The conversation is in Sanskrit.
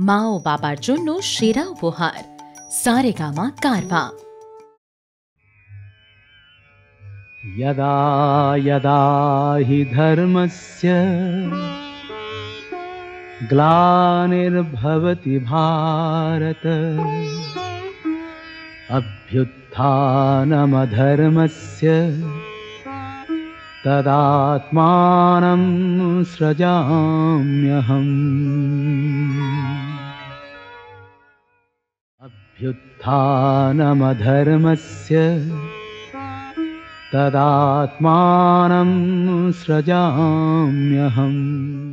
মা ও বাবার জন্য সেরা উপহার সারেগামা কারভা। यदा यदा हि धर्मस्य ग्लानिर्भवति भारत अभ्युत्थानमधर्मस्य तदात्मानं सृजाम्यहम्। अभ्युत्थानमधर्मस्य तदात्मानं सृजाम्यहम्।